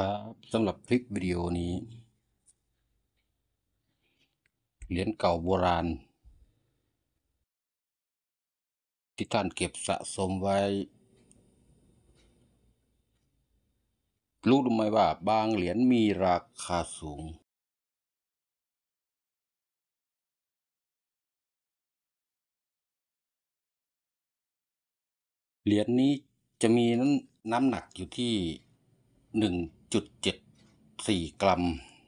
ครับสำหรับคลิปวิดีโอนี้เหรียญเก่าโบราณที่ท่านเก็บสะสมไว้รู้หรือไม่ว่าบางเหรียญมีราคาสูงเหรียญนี้จะมีน้ำหนักอยู่ที่ 1.74 กรัม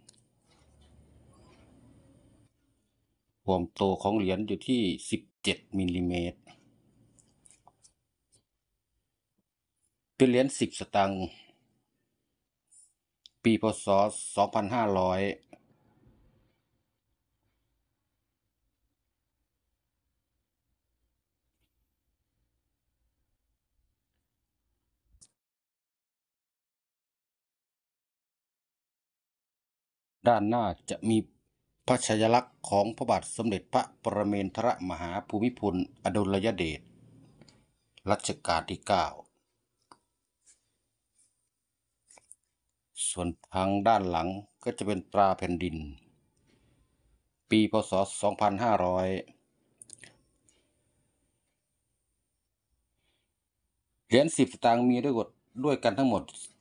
ความโตของเหรียญอยู่ที่17มิลลิเมตรเป็นเหรียญ10 สตางค์ปีพ.ศ. 2500ด้านหน้าจะมีพระชายลักษณ์ของพระบาทสมเด็จพระปรเมนทรมหาภูมิพลอดุลยเดชรัชกาลที่ 9ส่วนทางด้านหลังก็จะเป็นตราแผ่นดินปีพ.ศ. 2500เหรียญ10 สตางค์มีด้วยกันทั้งหมด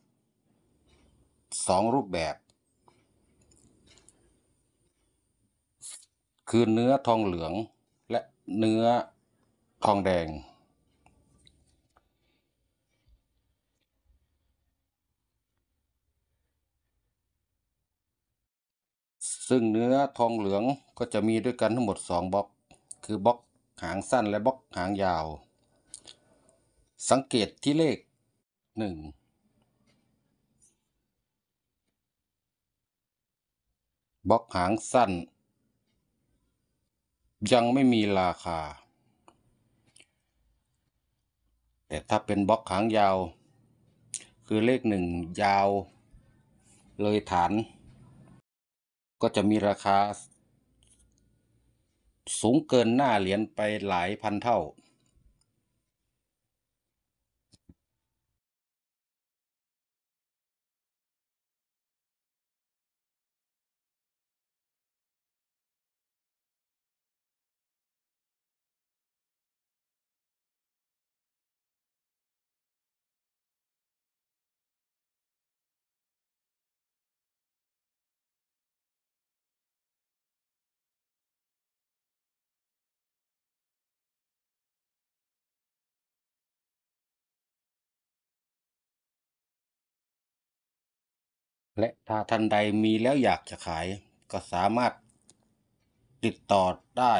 2 รูปแบบคือเนื้อทองเหลืองและเนื้อทองแดงซึ่งเนื้อทองเหลืองก็จะมีด้วยกันทั้งหมด2 บล็อกคือบล็อกหางสั้นและบล็อกหางยาวสังเกตที่เลข 1บล็อกหางสั้นยังไม่มีราคาแต่ถ้าเป็นบล็อกหางยาวคือเลข 1ยาวเลยฐานก็จะมีราคาสูงเกินหน้าเหรียญไปหลายพันเท่าและถ้าท่านใดมีแล้วอยากจะขายก็สามารถติดต่อได้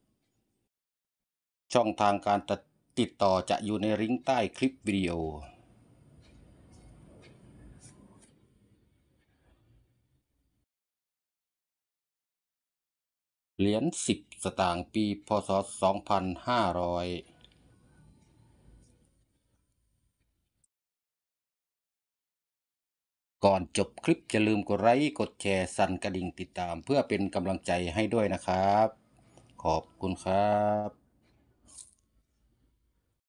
ช่องทางการติดต่อจะอยู่ในลิงก์ใต้คลิปวิดีโอเหรียญ10 สตางค์ปีพ.ศ. 2500ก่อนจบคลิปอย่าลืมกดไลค์กดแชร์สั่นกระดิ่งติดตามเพื่อเป็นกำลังใจให้ด้วยนะครับขอบคุณครับ